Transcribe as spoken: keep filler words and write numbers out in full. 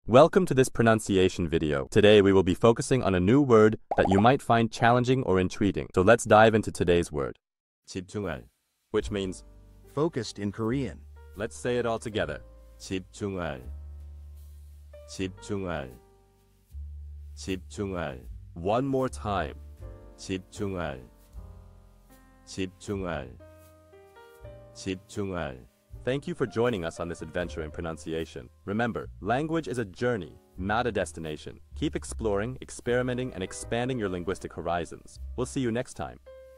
Welcome to this pronunciation video. Today we will be focusing on a new word that you might find challenging or intriguing. So let's dive into today's word. 집중할, Which means, focused in Korean. let's say it all together. 집중할, 집중할, 집중할, One more time. 집중할, 집중할, 집중할. Thank you for joining us on this adventure in pronunciation. Remember, language is a journey, not a destination. Keep exploring, experimenting, and expanding your linguistic horizons. We'll see you next time.